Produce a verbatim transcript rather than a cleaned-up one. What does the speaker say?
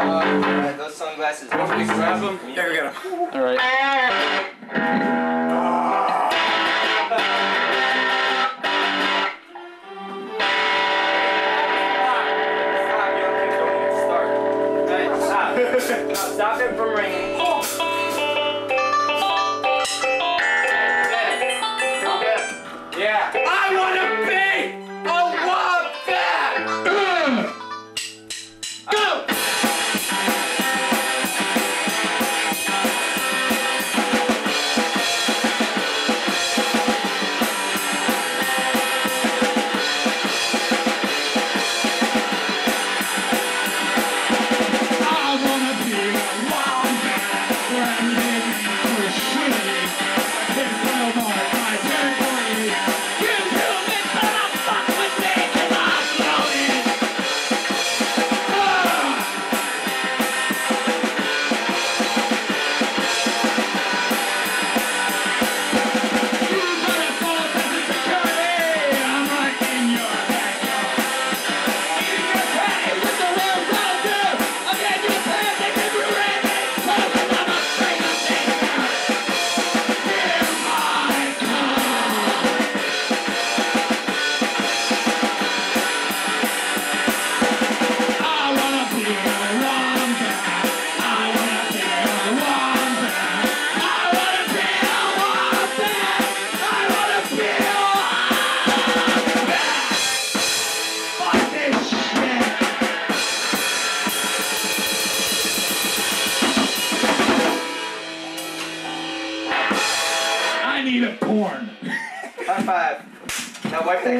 Alright, those sunglasses. Want me to grab them? Yeah, we got them. Alright. Stop it from ringing. Yeah. I want to be a wombat! Go! I need a porn. High five. Now wipe that.